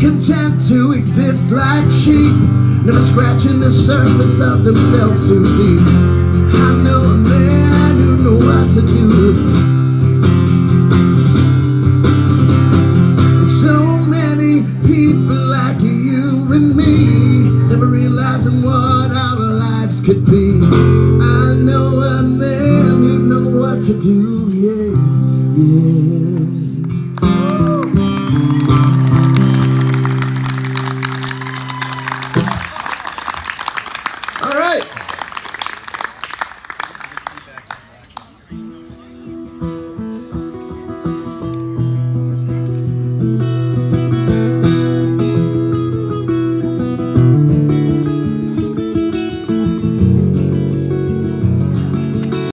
content to exist like sheep, never scratching the surface of themselves too deep. I know a man who knew what to do. So many people like you and me, never realizing what our lives could be. I know a man who knows what to do.